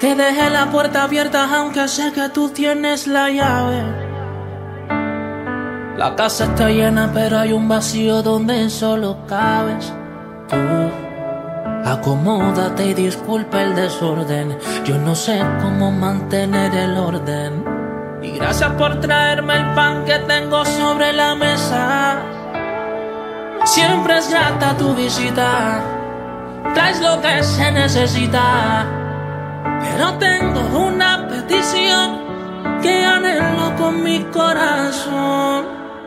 Te dejé la puerta abierta aunque sé que tú tienes la llave. La casa está llena pero hay un vacío donde solo cabes tú. Acomódate y disculpa el desorden. Yo no sé cómo mantener el orden. Y gracias por traerme el pan que tengo sobre la mesa. Siempre es grata tu visita. Traes lo que se necesita. Pero tengo una petición que anhelo con mi corazón.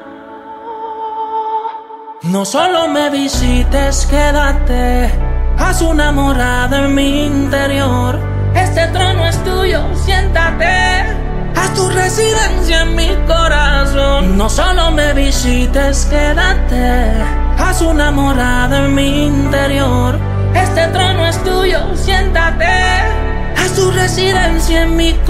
No solo me visites, quédate. Haz una morada en mi interior. Este trono es tuyo, siéntate. Haz tu residencia en mi corazón. No solo me visites, quédate. Haz una morada en mi interior. Este trono es tuyo, siéntate. Haz tu residencia en mi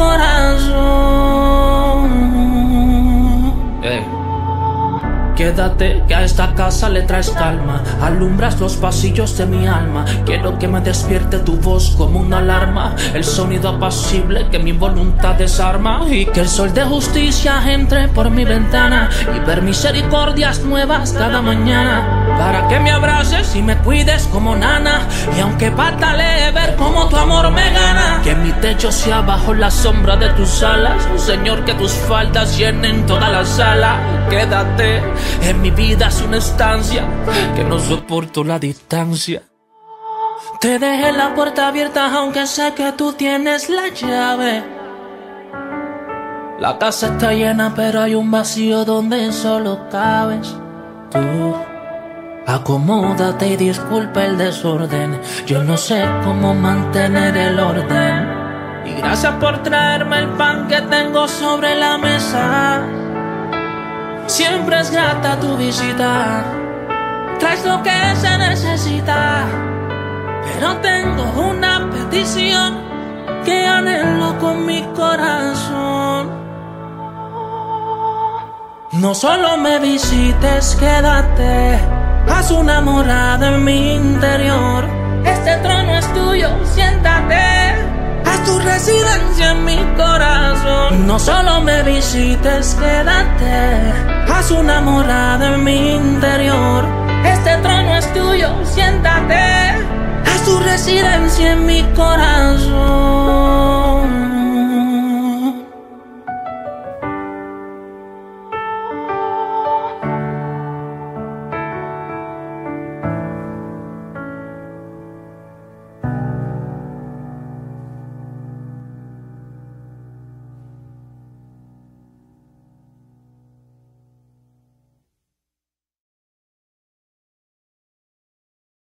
corazón. Quédate, que a esta casa le traes calma. Alumbras los pasillos de mi alma. Quiero que me despierte tu voz como una alarma. El sonido apacible que mi voluntad desarma. Y que el sol de justicia entre por mi ventana. Y ver misericordias nuevas cada mañana. Para que me abraces y me cuides como nana. Y aunque patalee ver cómo tu amor me gana. Que mi techo sea bajo la sombra de tus alas. Señor, que tus faldas llenen toda la sala. Quédate. En mi vida es una estancia que no soporto la distancia. Te dejé la puerta abierta aunque sé que tú tienes la llave. La casa está llena pero hay un vacío donde solo cabes tú. Acomódate y disculpa el desorden. Yo no sé cómo mantener el orden. Y gracias por traerme el pan que tengo sobre la mesa. Siempre es grata tu visita. Traes lo que se necesita. Pero tengo una petición que anhelo con mi corazón. No solo me visites, quédate. Haz una morada en mi interior. Este trono es tuyo, siéntate. Haz tu residencia en mi corazón. No solo me visites, quédate. Haz una morada en mi interior. Este trono es tuyo, siéntate. Haz tu residencia en mi corazón.